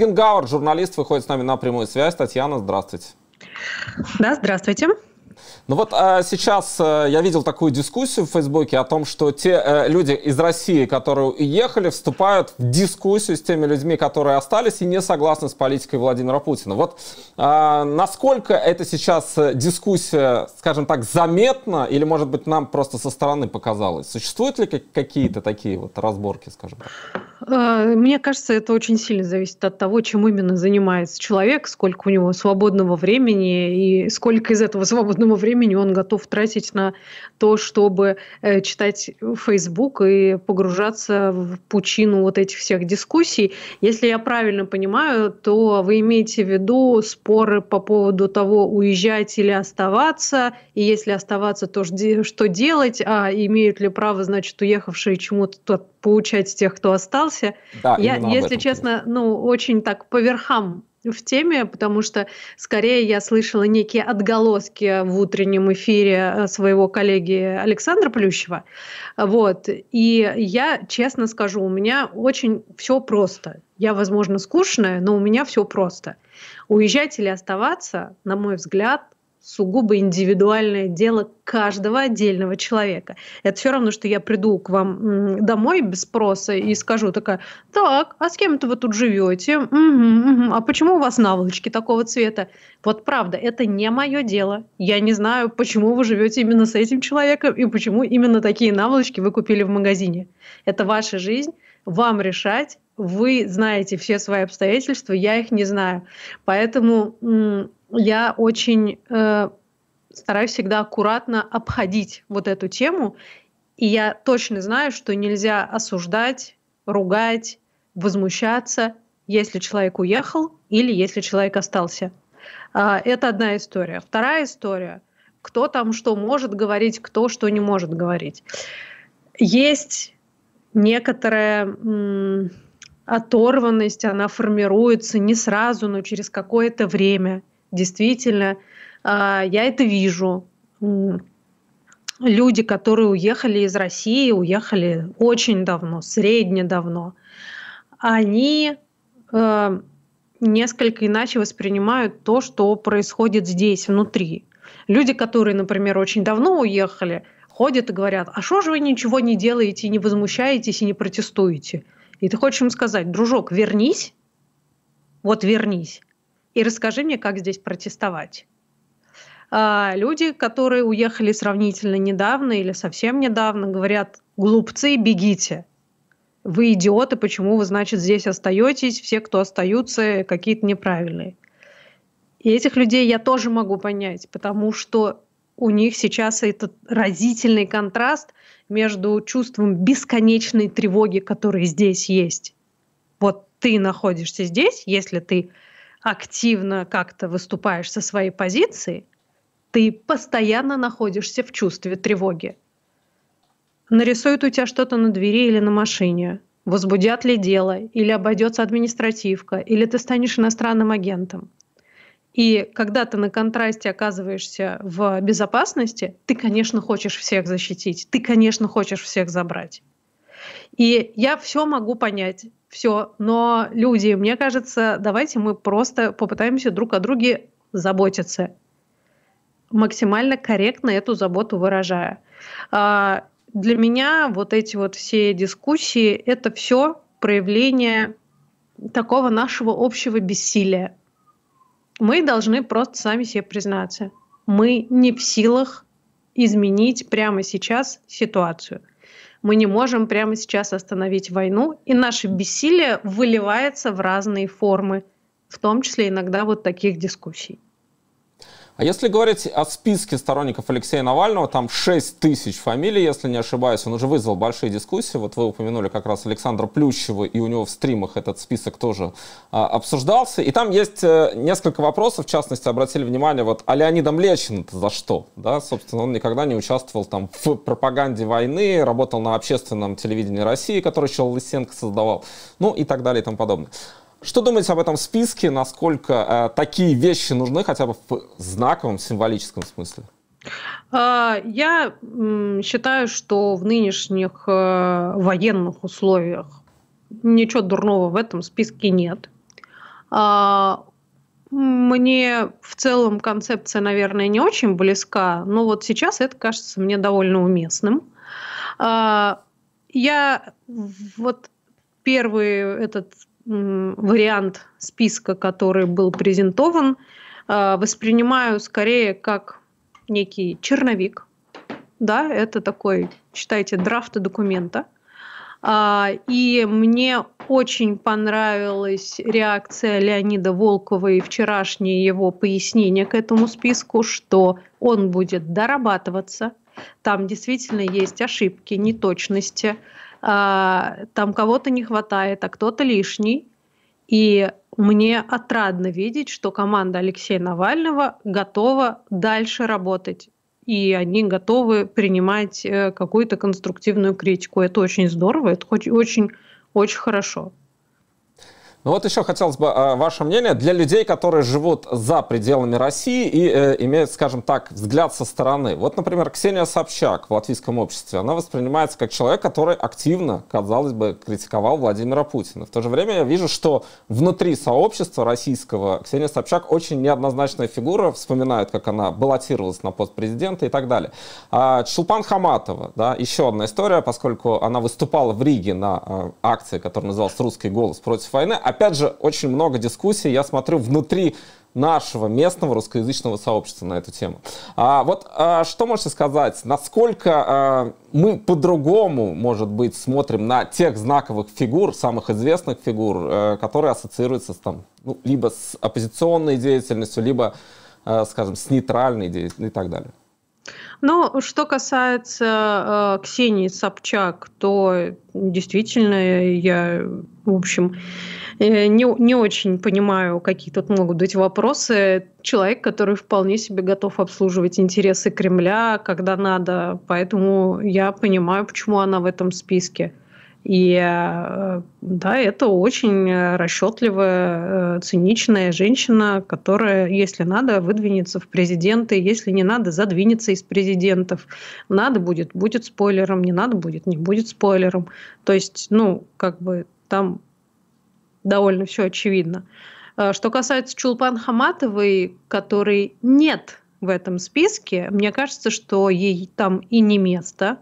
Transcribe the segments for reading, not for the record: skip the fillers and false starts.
Гауэр, журналист, выходит с нами на прямую связь. Татьяна, здравствуйте. Да, здравствуйте. Ну вот сейчас я видел такую дискуссию в Фейсбуке о том, что те люди из России, которые уехали, вступают в дискуссию с теми людьми, которые остались и не согласны с политикой Владимира Путина. Вот насколько это сейчас дискуссия, скажем так, заметна, или, может быть, нам просто со стороны показалось? Существуют ли какие-то такие вот разборки, скажем так? Мне кажется, это очень сильно зависит от того, чем именно занимается человек, сколько у него свободного времени и сколько из этого свободного времени он готов тратить на то, чтобы читать Facebook и погружаться в пучину вот этих всех дискуссий. Если я правильно понимаю, то вы имеете в виду споры по поводу того, уезжать или оставаться, и если оставаться, то что делать, а имеют ли право, значит, уехавшие чему-то поучать тех, кто остался. Да, я, если честно, очень так по верхам в теме, потому что скорее я слышала некие отголоски в утреннем эфире своего коллеги Александра Плющева. Вот. И я честно скажу, у меня очень все просто. Я, возможно, скучная, но у меня все просто. Уезжать или оставаться, на мой взгляд, сугубо индивидуальное дело каждого отдельного человека. Это все равно, что я приду к вам домой без спроса и скажу такая: так, а с кем-то вы тут живете? А почему у вас наволочки такого цвета? Вот правда, это не мое дело. Я не знаю, почему вы живете именно с этим человеком и почему именно такие наволочки вы купили в магазине. Это ваша жизнь, вам решать. Вы знаете все свои обстоятельства, я их не знаю. Поэтому я очень стараюсь всегда аккуратно обходить вот эту тему. И я точно знаю, что нельзя осуждать, ругать, возмущаться, если человек уехал или если человек остался. Это одна история. Вторая история. Кто там что может говорить, кто что не может говорить. Есть некоторая оторванность, она формируется не сразу, но через какое-то время. Действительно, я это вижу. Люди, которые уехали из России, уехали очень давно, средне давно, они несколько иначе воспринимают то, что происходит здесь, внутри. Люди, которые, например, очень давно уехали, ходят и говорят: а что же вы ничего не делаете, не возмущаетесь и не протестуете? И ты хочешь им сказать: дружок, вернись, вот вернись, и расскажи мне, как здесь протестовать. Люди, которые уехали сравнительно недавно или совсем недавно, говорят: глупцы, бегите. Вы идиоты, почему вы, значит, здесь остаетесь? Все, кто остаются, какие-то неправильные. И этих людей я тоже могу понять, потому что у них сейчас этот разительный контраст между чувством бесконечной тревоги, которая здесь есть. Вот ты находишься здесь, если ты активно как-то выступаешь со своей позиции, ты постоянно находишься в чувстве тревоги. Нарисуют у тебя что-то на двери или на машине, возбудят ли дело, или обойдется административка, или ты станешь иностранным агентом. И когда ты на контрасте оказываешься в безопасности, ты, конечно, хочешь всех защитить, ты, конечно, хочешь всех забрать. И я все могу понять, все, но люди, мне кажется, давайте мы просто попытаемся друг о друге заботиться, максимально корректно эту заботу выражая. Для меня вот эти вот все дискуссии – это все проявление такого нашего общего бессилия. Мы должны просто сами себе признаться. Мы не в силах изменить прямо сейчас ситуацию. Мы не можем прямо сейчас остановить войну, и наше бессилие выливается в разные формы, в том числе иногда вот таких дискуссий. А если говорить о списке сторонников Алексея Навального, там 6 тысяч фамилий, если не ошибаюсь, он уже вызвал большие дискуссии. Вот вы упомянули как раз Александра Плющева, и у него в стримах этот список тоже обсуждался. И там есть несколько вопросов, в частности, обратили внимание, вот, а Леонида Млечина-то за что? Да, собственно, он никогда не участвовал там в пропаганде войны, работал на общественном телевидении России, который еще Лысенко создавал, ну и так далее и тому подобное. Что думаете об этом списке? Насколько такие вещи нужны, хотя бы в знаковом, символическом смысле? Я считаю, что в нынешних военных условиях ничего дурного в этом списке нет. Мне в целом концепция, наверное, не очень близка, но вот сейчас это кажется мне довольно уместным. Я вот первый этот вариант списка, который был презентован, воспринимаю скорее как некий черновик. Да, это такой, считайте, драфт документа. И мне очень понравилась реакция Леонида Волкова и вчерашнее его пояснение к этому списку, что он будет дорабатываться. Там действительно есть ошибки, неточности. Там кого-то не хватает, а кто-то лишний. И мне отрадно видеть, что команда Алексея Навального готова дальше работать. И они готовы принимать какую-то конструктивную критику. Это очень здорово, это очень, очень хорошо. Ну вот еще хотелось бы ваше мнение для людей, которые живут за пределами России и имеют, скажем так, взгляд со стороны. Вот, например, Ксения Собчак в латвийском обществе, она воспринимается как человек, который активно, казалось бы, критиковал Владимира Путина. В то же время я вижу, что внутри сообщества российского Ксения Собчак очень неоднозначная фигура. Вспоминают, как она баллотировалась на пост президента и так далее. Чулпан Хаматова, да, еще одна история, поскольку она выступала в Риге на акции, которая называлась «Русский голос против войны». Опять же, очень много дискуссий, я смотрю, внутри нашего местного русскоязычного сообщества на эту тему. Что можете сказать, насколько мы по-другому, может быть, смотрим на тех знаковых фигур, самых известных фигур, которые ассоциируются либо с оппозиционной деятельностью, либо, скажем, с нейтральной деятельностью и так далее? Ну, что касается Ксении Собчак, то действительно я, в общем, не очень понимаю, какие тут могут быть вопросы. Человек, который вполне себе готов обслуживать интересы Кремля, когда надо. Поэтому я понимаю, почему она в этом списке. И да, это очень расчетливая, циничная женщина, которая, если надо, выдвинется в президенты, если не надо, задвинется из президентов. Надо будет спойлером, не надо будет, не будет спойлером. То есть, там довольно все очевидно. Что касается Чулпан Хаматовой, которой нет в этом списке, мне кажется, что ей там и не место.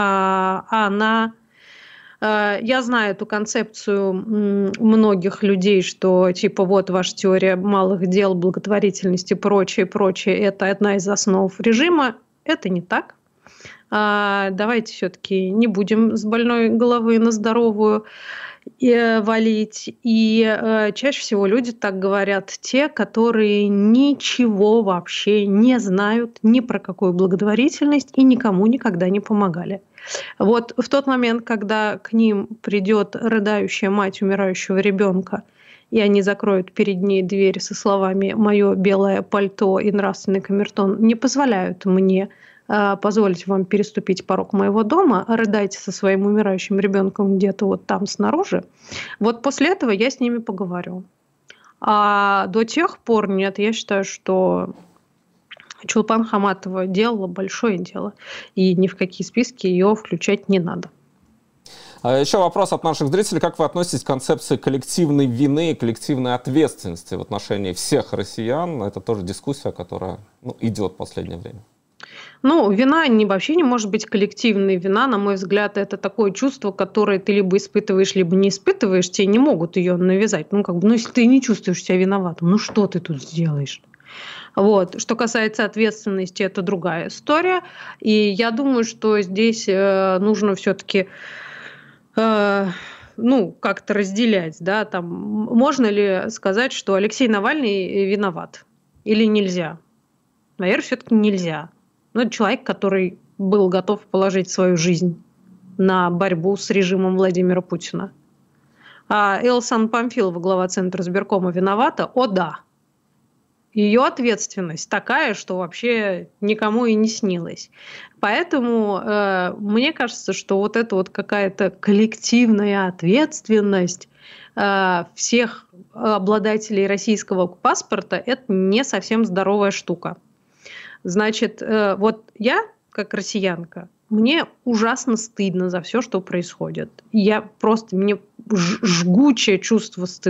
Я знаю эту концепцию многих людей, что типа вот ваша теория малых дел, благотворительности, прочее, это одна из основ режима. Это не так. Давайте все-таки не будем с больной головы на здоровую валить. И чаще всего люди так говорят те, которые ничего вообще не знают ни про какую благотворительность и никому никогда не помогали. Вот в тот момент, когда к ним придет рыдающая мать умирающего ребенка, и они закроют перед ней дверь со словами «Мое белое пальто и нравственный камертон не позволяют мне позволить вам переступить порог моего дома, рыдайте со своим умирающим ребенком где-то вот там снаружи», вот после этого я с ними поговорю. А до тех пор нет, я считаю, что Чулпан Хаматова делала большое дело, и ни в какие списки ее включать не надо. Еще вопрос от наших зрителей. Как вы относитесь к концепции коллективной вины и коллективной ответственности в отношении всех россиян? Это тоже дискуссия, которая идет в последнее время. Вина вообще не может быть коллективной. Вина, на мой взгляд, это такое чувство, которое ты либо испытываешь, либо не испытываешь. Тебе не могут ее навязать. Если ты не чувствуешь себя виноватым, что ты тут сделаешь? Вот. Что касается ответственности, это другая история. И я думаю, что здесь нужно все-таки как-то разделять. Да? Можно ли сказать, что Алексей Навальный виноват? Или нельзя? Наверное, все-таки нельзя. Это человек, который был готов положить свою жизнь на борьбу с режимом Владимира Путина. А Элсан Памфилова, глава Центра избиркома, виновата? О, да. Ее ответственность такая, что вообще никому и не снилось. Поэтому мне кажется, что вот эта вот какая-то коллективная ответственность всех обладателей российского паспорта – это не совсем здоровая штука. Значит, вот я, как россиянка, мне ужасно стыдно за все, что происходит. Мне жгучее чувство стыда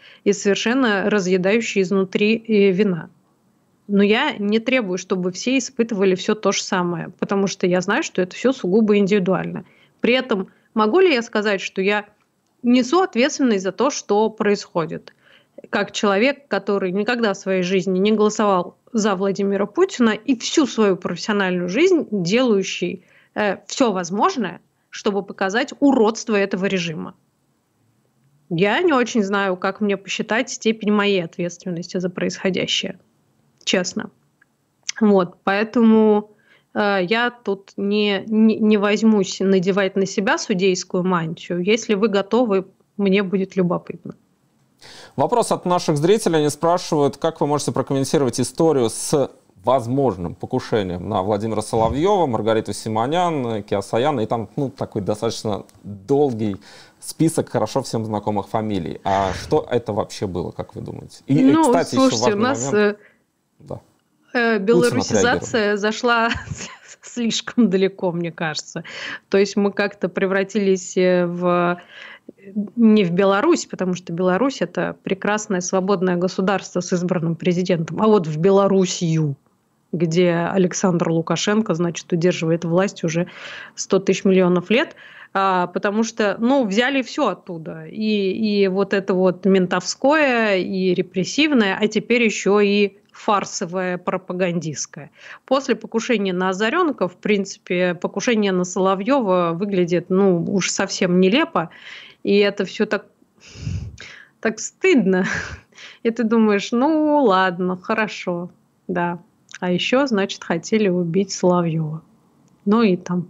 и совершенно разъедающая изнутри вина. Но я не требую, чтобы все испытывали все то же самое, потому что я знаю, что это все сугубо индивидуально. При этом могу ли я сказать, что я несу ответственность за то, что происходит? Как человек, который никогда в своей жизни не голосовал за Владимира Путина и всю свою профессиональную жизнь делающий все возможное, чтобы показать уродство этого режима. Я не очень знаю, как мне посчитать степень моей ответственности за происходящее. Честно. Вот, поэтому я тут не возьмусь надевать на себя судейскую мантию. Если вы готовы, мне будет любопытно. Вопрос от наших зрителей. Они спрашивают, как вы можете прокомментировать историю с возможным покушением на Владимира Соловьева, Маргариту Симонян, Киасаяна, и там такой достаточно долгий список хорошо всем знакомых фамилий. А что это вообще было, как вы думаете? И, кстати, слушайте, еще важный момент. Белорусизация зашла слишком далеко, мне кажется. То есть мы как-то превратились не в Беларусь, потому что Беларусь – это прекрасное свободное государство с избранным президентом, а вот в Белоруссию, где Александр Лукашенко, значит, удерживает власть уже 100 тысяч миллионов лет, потому что, взяли все оттуда. И вот это вот ментовское, и репрессивное, а теперь еще и фарсовое, пропагандистское. После покушения на Озаренка, в принципе, покушение на Соловьева выглядит, уж совсем нелепо. И это все так стыдно. И ты думаешь, ладно, хорошо, да. А еще, значит, хотели убить Соловьева. И там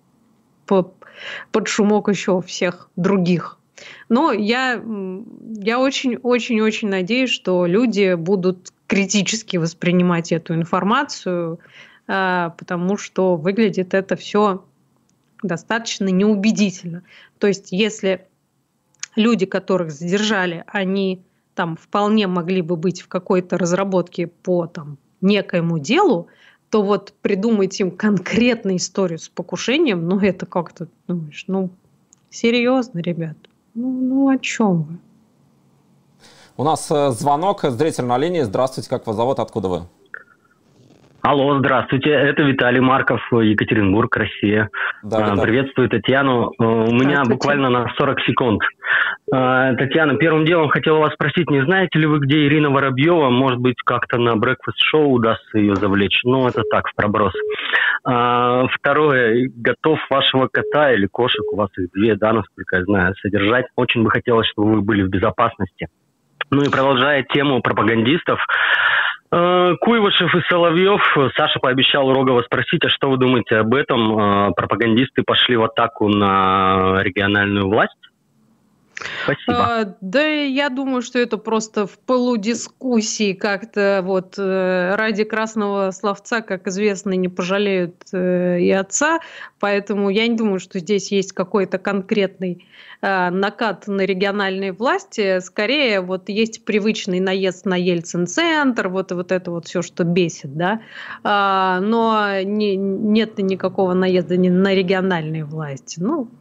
под шумок еще всех других. Но я очень-очень-очень надеюсь, что люди будут критически воспринимать эту информацию, потому что выглядит это все достаточно неубедительно. То есть если люди, которых задержали, они там вполне могли бы быть в какой-то разработке по некоему делу, то вот придумать им конкретную историю с покушением, это как-то, думаешь, серьезно, ребят, о чем вы? У нас звонок, зритель на линии. Здравствуйте, как вас зовут, откуда вы? Алло, здравствуйте, это Виталий Марков, Екатеринбург, Россия. Да, приветствую Татьяну. У меня буквально на 40 секунд. Татьяна, первым делом хотел вас спросить, не знаете ли вы, где Ирина Воробьева? Может быть, как-то на брекфаст-шоу удастся ее завлечь? Это так, в проброс. Второе, готов вашего кота или кошек, у вас их 2, да, насколько я знаю, содержать. Очень бы хотелось, чтобы вы были в безопасности. И продолжая тему пропагандистов, Куйвашев и Соловьев, Саша пообещал Рогова спросить, а что вы думаете об этом? Пропагандисты пошли в атаку на региональную власть? Спасибо. Да, я думаю, что это просто в пылу дискуссии как-то ради красного словца, как известно, не пожалеют и отца, поэтому я не думаю, что здесь есть какой-то конкретный накат на региональные власти, скорее есть привычный наезд на Ельцин-центр, вот это все, что бесит, да, но нет никакого наезда на региональные власти,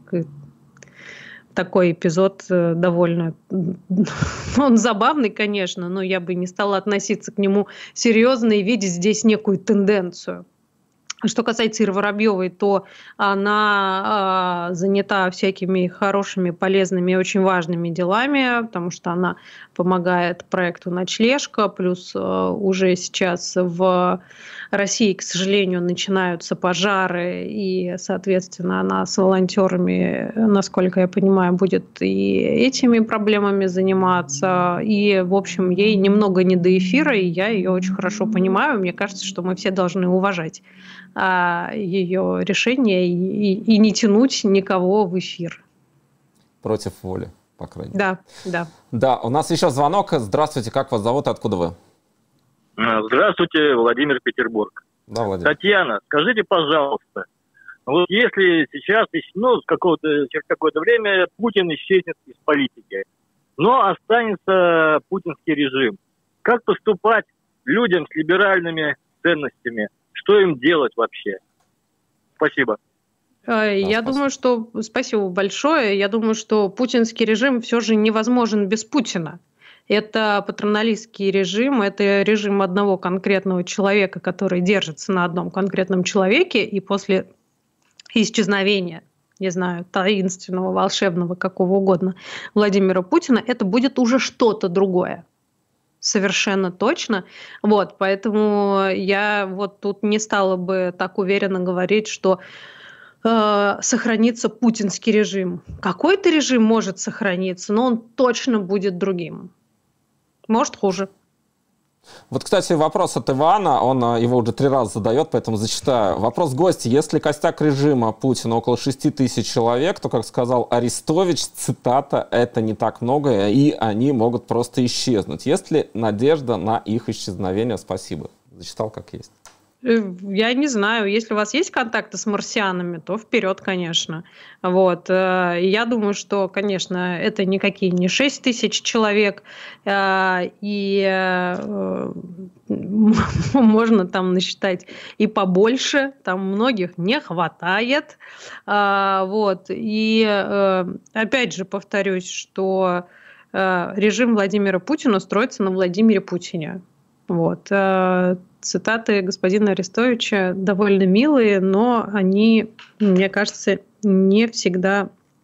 такой эпизод довольно... Он забавный, конечно, но я бы не стала относиться к нему серьезно и видеть здесь некую тенденцию. Что касается Иры Воробьевой, то она занята всякими хорошими, полезными и очень важными делами, потому что она помогает проекту «Ночлежка», плюс уже сейчас в России, к сожалению, начинаются пожары, и, соответственно, она с волонтерами, насколько я понимаю, будет и этими проблемами заниматься. И, в общем, ей немного не до эфира, и я ее очень хорошо понимаю. Мне кажется, что мы все должны уважать ее решение и не тянуть никого в эфир. Против воли, по крайней мере. Да. Да, у нас еще звонок. Здравствуйте, как вас зовут, откуда вы? Здравствуйте, Владимир, Петербург. Да, Владимир. Татьяна, скажите, пожалуйста, если сейчас, через какое-то время Путин исчезнет из политики, но останется путинский режим, как поступать людям с либеральными ценностями? Что им делать вообще? Спасибо. Я думаю, что... Спасибо большое. Я думаю, что путинский режим все же невозможен без Путина. Это паттерналистский режим, это режим одного конкретного человека, который держится на одном конкретном человеке, и после исчезновения, не знаю, таинственного, волшебного, какого угодно, Владимира Путина, это будет уже что-то другое. Совершенно точно. Вот, поэтому я вот тут не стала бы так уверенно говорить, что сохранится путинский режим. Какой-то режим может сохраниться, но он точно будет другим. Может, хуже. Вот, кстати, вопрос от Ивана, он его уже 3 раза задает, поэтому зачитаю. Вопрос гостя. Если костяк режима Путина около 6 тысяч человек, то, как сказал Арестович, цитата, это не так много, и они могут просто исчезнуть. Есть ли надежда на их исчезновение? Спасибо. Зачитал как есть. Я не знаю, если у вас есть контакты с марсианами, то вперед, конечно. Вот. Я думаю, что, конечно, это никакие не 6 тысяч человек, и можно там насчитать и побольше, там многих не хватает. Вот. И опять же повторюсь, что режим Владимира Путина строится на Владимире Путине. Вот. Цитаты господина Арестовича довольно милые, но они, мне кажется, не всегда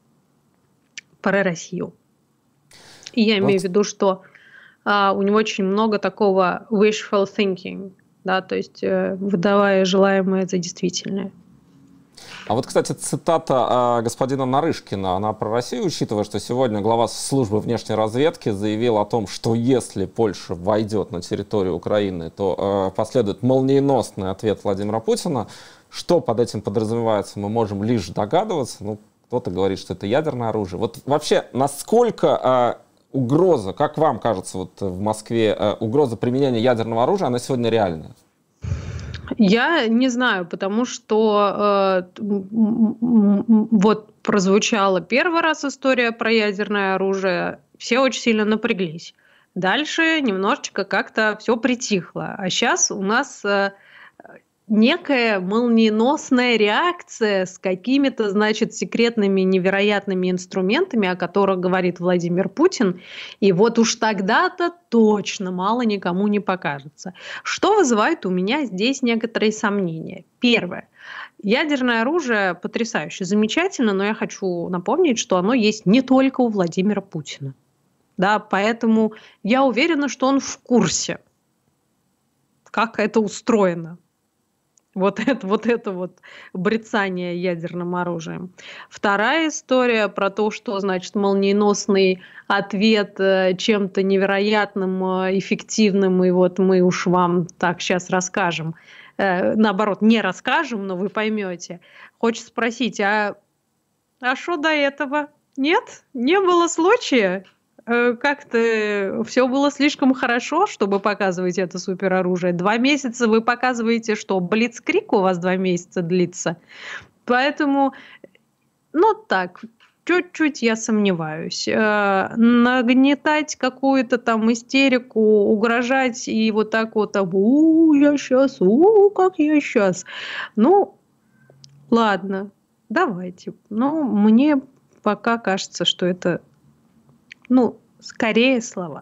про Россию. И я имею в виду, что у него очень много такого wishful thinking, да, то есть выдавая желаемое за действительное. А вот, кстати, цитата господина Нарышкина, она про Россию, учитывая, что сегодня глава службы внешней разведки заявил о том, что если Польша войдет на территорию Украины, то последует молниеносный ответ Владимира Путина. Что под этим подразумевается, мы можем лишь догадываться. Ну, кто-то говорит, что это ядерное оружие. Вот вообще, насколько угроза, как вам кажется, вот в Москве угроза применения ядерного оружия, она сегодня реальная? Я не знаю, потому что вот прозвучала первый раз история про ядерное оружие, все очень сильно напряглись. Дальше немножечко как-то все притихло. А сейчас у нас некая молниеносная реакция с какими-то, значит, секретными невероятными инструментами, о которых говорит Владимир Путин. И вот уж тогда-то точно мало никому не покажется. Что вызывает у меня здесь некоторые сомнения? Первое. Ядерное оружие потрясающе, замечательно, но я хочу напомнить, что оно есть не только у Владимира Путина. Да, поэтому я уверена, что он в курсе, как это устроено. Вот это брецание ядерным оружием. Вторая история про то, что значит молниеносный ответ чем-то невероятным, эффективным, и вот мы уж вам так сейчас расскажем. Наоборот, не расскажем, но вы поймете. Хочется спросить, а что до этого? Нет? Не было случая? Как-то все было слишком хорошо, чтобы показывать это супероружие. 2 месяца вы показываете, что блицкриг у вас 2 месяца длится. Поэтому, ну так, чуть-чуть я сомневаюсь. Нагнетать какую-то там истерику, угрожать и вот так вот, я сейчас, как я сейчас. Ну, ладно, давайте. Но мне пока кажется, что это... Ну, скорее слова.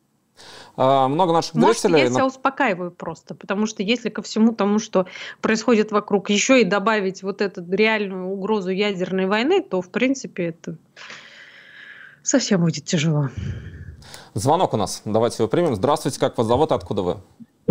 Много наших Может, зрителей... я себя успокаиваю просто, потому что если ко всему тому, что происходит вокруг, еще и добавить вот эту реальную угрозу ядерной войны, то, в принципе, это совсем будет тяжело. Звонок у нас. Давайте его примем. Здравствуйте, как вас зовут, откуда вы?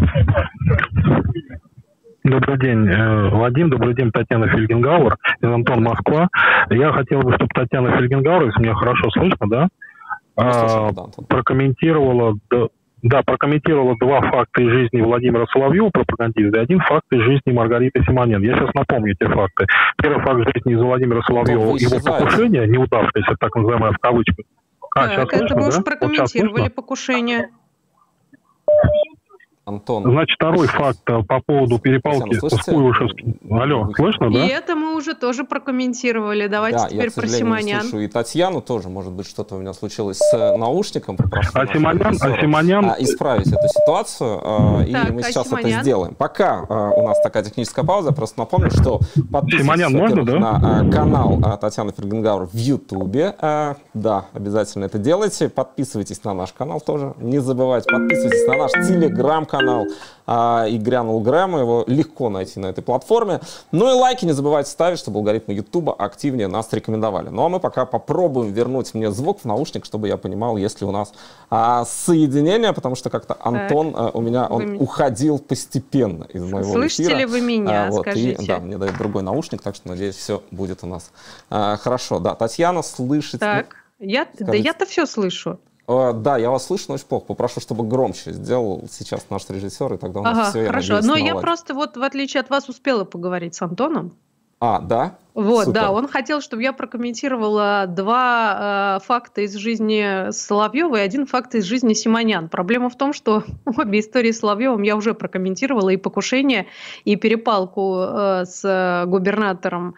Добрый день, Вадим. Добрый день, Татьяна Фельгенгауэр. Антон, Москва. Я хотел бы, чтобы Татьяна Фельгенгауэр, если меня хорошо слышно, да? Прокомментировала 2 факта из жизни Владимира Соловьева, пропагандиста, и 1 факт из жизни Маргариты Симоненко. Я сейчас напомню эти факты. Первый факт жизни из Владимира Соловьева, его покушение, неудавшееся, так называемое в кавычках. Так, это мы уже прокомментировали покушение. Антон. Значит, второй факт по поводу перепалки с Куйвышевским. Алло, слышно, да? И это мы уже тоже прокомментировали. Давайте да, теперь я, к про сожалению, Симонян. Не слышу и Татьяну тоже, может быть, что-то у меня случилось с наушником. Попрошу Симонян... исправить эту ситуацию, так, и мы сейчас это сделаем. Пока у нас такая техническая пауза, я просто напомню, что подписывайтесь на канал Татьяны Фельгенгауэр в Ютубе. Да, обязательно это делайте. Подписывайтесь на наш канал тоже. Не забывайте, подписывайтесь на наш телеграм-канал. И грянул Грэм, его легко найти на этой платформе. Ну и лайки не забывайте ставить, чтобы алгоритмы Ютуба активнее нас рекомендовали. Ну а мы пока попробуем вернуть мне звук в наушник, чтобы я понимал, есть ли у нас соединение, потому что как-то Антон у меня уходил постепенно из моего эфира. Слышите ли вы меня, скажите? Да, мне дают другой наушник, так что, надеюсь, все будет у нас хорошо. Да, Татьяна слышит. Так, я-то все слышу. Да, я вас слышу, но очень плохо. Попрошу, чтобы громче сделал сейчас наш режиссер, и тогда у нас все, хорошо. Но я просто вот, в отличие от вас, успела поговорить с Антоном. Да? Вот, супер. Да, он хотел, чтобы я прокомментировала 2 факта из жизни Соловьева и 1 факт из жизни Симонян. Проблема в том, что обе истории с Соловьевым я уже прокомментировала, и покушение, и перепалку с губернатором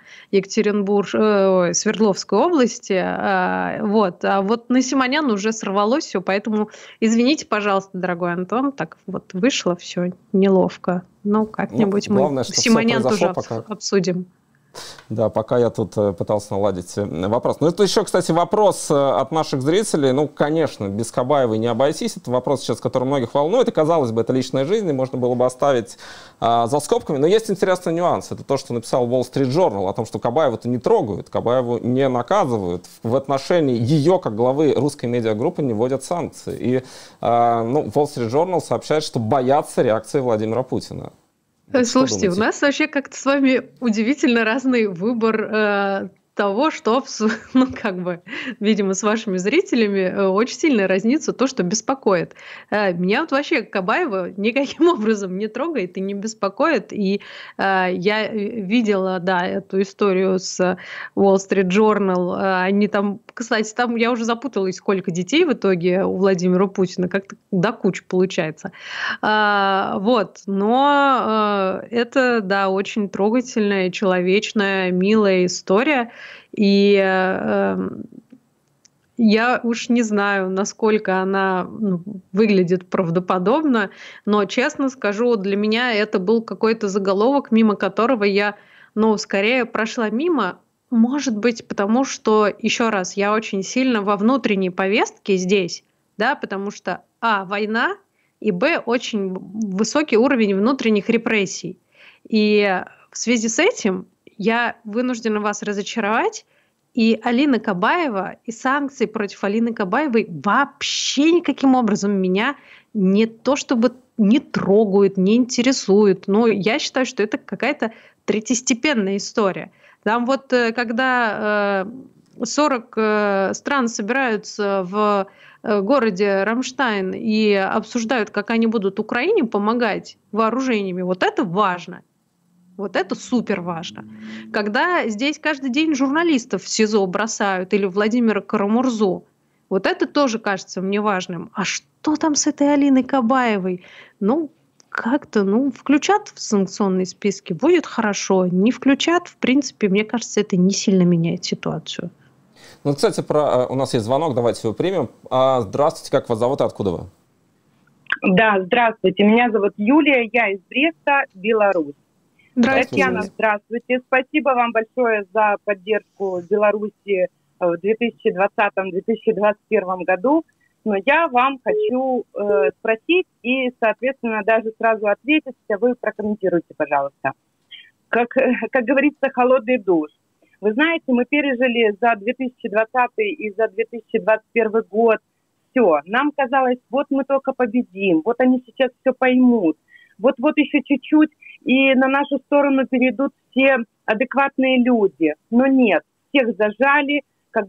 Свердловской области. Вот. А вот на Симонян уже сорвалось все, поэтому извините, пожалуйста, дорогой Антон, так вот вышло все неловко. Ну, как-нибудь мы Симонян тоже обсудим. Да, пока я тут пытался наладить вопрос. Ну, это еще, кстати, вопрос от наших зрителей. Ну, конечно, без Кабаевой не обойтись. Это вопрос сейчас, который многих волнует. И, казалось бы, это личная жизнь, и можно было бы оставить за скобками. Но есть интересный нюанс. Это то, что написал Wall Street Journal о том, что Кабаеву-то не трогают, Кабаеву не наказывают. В отношении ее, как главы русской медиагруппы, не вводят санкции. И Wall Street Journal сообщает, что боятся реакции Владимира Путина. Слушайте, у нас вообще как-то с вами удивительно разный выбор того, что, ну, как бы, видимо, с вашими зрителями очень сильная разница, то, что беспокоит. Меня вот вообще Кабаева никаким образом не трогает и не беспокоит. И я видела, да, эту историю с Wall Street Journal. Они там, кстати, там я уже запуталась, сколько детей в итоге у Владимира Путина. Как-то до кучи получается. Вот. Но это, да, очень трогательная, человечная, милая история. И я уж не знаю, насколько она выглядит правдоподобно, но, честно скажу, для меня это был какой-то заголовок, мимо которого я, скорее прошла мимо. Может быть, потому что, еще раз, я очень сильно во внутренней повестке здесь, да, потому что, война, и, очень высокий уровень внутренних репрессий. И в связи с этим я вынуждена вас разочаровать, и Алина Кабаева, и санкции против Алины Кабаевой вообще никаким образом меня не то чтобы не трогают, не интересуют. Но я считаю, что это какая-то третьестепенная история. Там вот когда 40 стран собираются в городе Рамштайн и обсуждают, как они будут Украине помогать вооружениями, вот это важно. Вот это супер важно. Когда здесь каждый день журналистов в СИЗО бросают или Владимира Карамурзу, вот это тоже кажется мне важным. А что там с этой Алиной Кабаевой? Как-то, включат в санкционные списки, будет хорошо. Не включат, в принципе, мне кажется, это не сильно меняет ситуацию. Кстати, у нас есть звонок, давайте его примем. Здравствуйте, как вас зовут и откуда вы? Да, здравствуйте, меня зовут Юлия, я из Бреста, Беларусь. Татьяна, здравствуйте. Спасибо вам большое за поддержку Беларуси в 2020-2021 году. Но я вам хочу спросить и, соответственно, даже сразу ответить, а вы прокомментируйте, пожалуйста. Как говорится, холодный душ. Вы знаете, мы пережили за 2020 и за 2021 год все. Нам казалось, вот мы только победим, вот они сейчас все поймут. Вот еще чуть-чуть, и на нашу сторону перейдут все адекватные люди. Но нет, всех зажали, как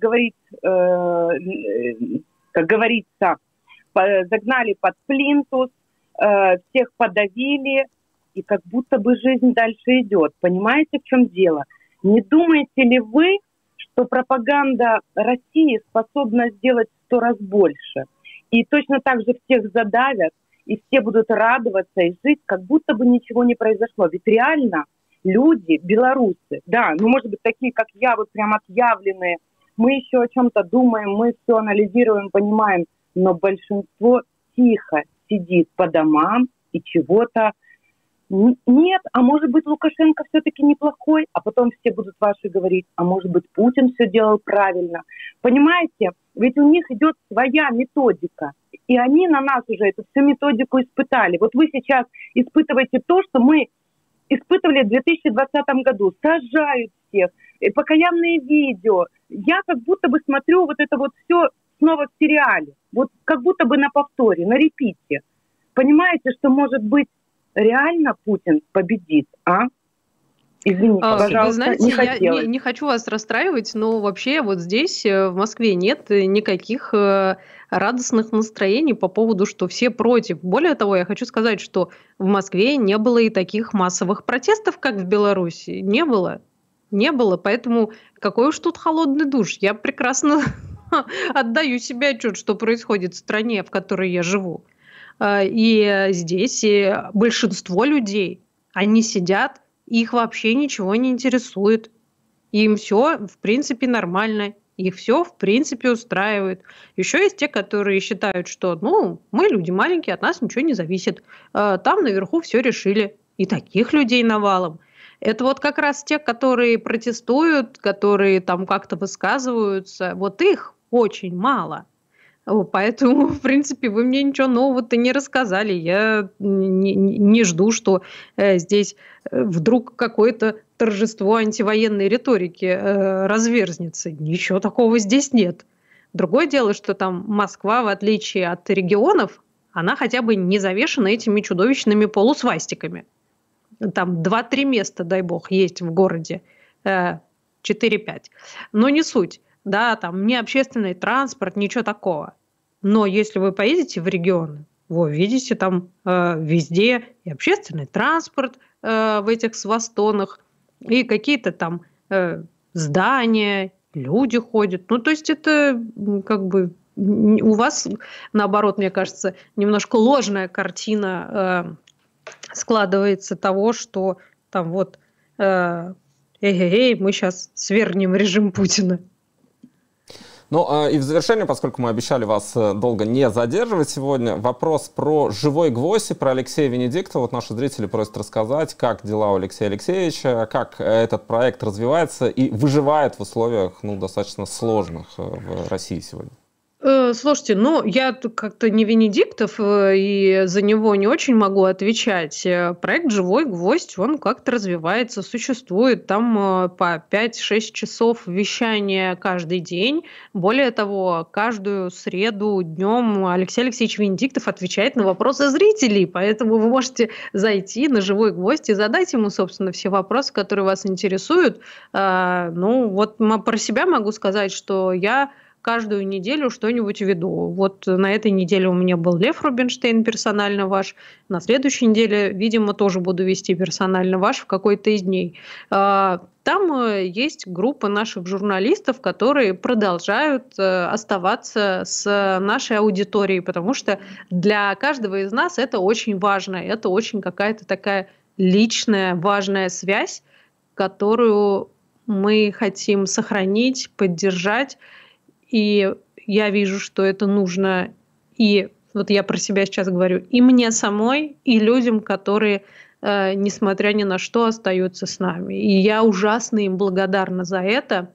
говорится, загнали под плинтус, всех подавили, и как будто бы жизнь дальше идет. Понимаете, в чем дело? Не думаете ли вы, что пропаганда России способна сделать в 100 раз больше? И точно так же всех задавят, и все будут радоваться и жить, как будто бы ничего не произошло. Ведь реально люди, белорусы, да, ну, может быть, такие, как я, вот прям отъявленные, мы еще о чем-то думаем, мы все анализируем, понимаем, но большинство тихо сидит по домам и чего-то нет, а может быть Лукашенко все-таки неплохой, а потом все будут ваши говорить, а может быть Путин все делал правильно. Понимаете, ведь у них идет своя методика, и они на нас уже эту всю методику испытали. Вот вы сейчас испытываете то, что мы испытывали в 2020 году. Сажают всех, покаянные видео. Я как будто бы смотрю вот это вот все снова в сериале, вот как будто бы на повторе, на репите. Понимаете, что может быть реально Путин победит, а? Извините, пожалуйста, вы знаете, я не хочу вас расстраивать, но вообще вот здесь, в Москве, нет никаких радостных настроений по поводу, что все против. Более того, я хочу сказать, что в Москве не было и таких массовых протестов, как в Беларуси. Не было. Не было, поэтому какой уж тут холодный душ. Я прекрасно отдаю себе отчет, что происходит в стране, в которой я живу. И здесь большинство людей, они сидят, их вообще ничего не интересует. Им все, в принципе, нормально. Их все, в принципе, устраивает. Еще есть те, которые считают, что мы люди маленькие, от нас ничего не зависит. Там наверху все решили. И таких людей навалом. Это вот как раз те, которые протестуют, которые там как-то высказываются. Вот их очень мало. Поэтому, в принципе, вы мне ничего нового-то не рассказали. Я не жду, что здесь вдруг какое-то торжество антивоенной риторики разверзнется. Ничего такого здесь нет. Другое дело, что там Москва, в отличие от регионов, она хотя бы не завешена этими чудовищными полусвастиками. Там 2-3 места, дай бог, есть в городе. 4-5. Но не суть. Да, там ни общественный транспорт, ничего такого. Но если вы поедете в регионы, вы увидите там везде и общественный транспорт в этих свастонах, и какие-то там здания, люди ходят. То есть это как бы у вас, наоборот, мне кажется, немножко ложная картина складывается того, что там вот мы сейчас свергнем режим Путина. Ну и в завершение, поскольку мы обещали вас долго не задерживать сегодня, вопрос про «Живой гвоздь» и про Алексея Венедиктова. Вот наши зрители просят рассказать, как дела у Алексея Алексеевича, как этот проект развивается и выживает в условиях достаточно сложных в России сегодня. Слушайте, я как-то не Венедиктов, и за него не очень могу отвечать. Проект «Живой гвоздь», он как-то развивается, существует. Там по 5-6 часов вещания каждый день. Более того, каждую среду днем Алексей Алексеевич Венедиктов отвечает на вопросы зрителей. Поэтому вы можете зайти на «Живой гвоздь» и задать ему, собственно, все вопросы, которые вас интересуют. Вот про себя могу сказать, что я каждую неделю что-нибудь веду. Вот на этой неделе у меня был Лев Рубинштейн, персонально ваш. На следующей неделе, видимо, тоже буду вести персонально ваш в какой-то из дней. Там есть группа наших журналистов, которые продолжают оставаться с нашей аудиторией, потому что для каждого из нас это очень важно. Это очень какая-то такая личная, важная связь, которую мы хотим сохранить, поддержать. И я вижу, что это нужно, и вот я про себя сейчас говорю, и мне самой, и людям, которые, несмотря ни на что, остаются с нами. И я ужасно им благодарна за это.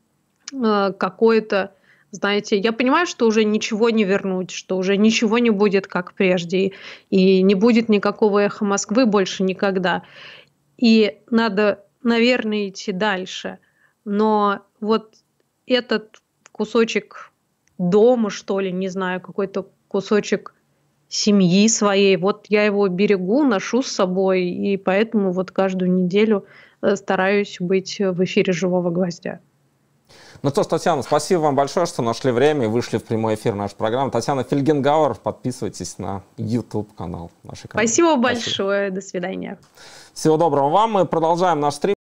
Какое-то, знаете, я понимаю, что уже ничего не вернуть, что уже ничего не будет, как прежде, и не будет никакого эхо Москвы больше никогда. И надо, наверное, идти дальше. Но вот этот кусочек дома, что ли, не знаю, какой-то кусочек семьи своей. Вот я его берегу, ношу с собой, и поэтому вот каждую неделю стараюсь быть в эфире «Живого гвоздя». Ну что ж, Татьяна, спасибо вам большое, что нашли время и вышли в прямой эфир нашей программы. Татьяна Фельгенгауэр, подписывайтесь на YouTube-канал нашей компании. Спасибо большое, до свидания. Всего доброго вам, мы продолжаем наш стрим.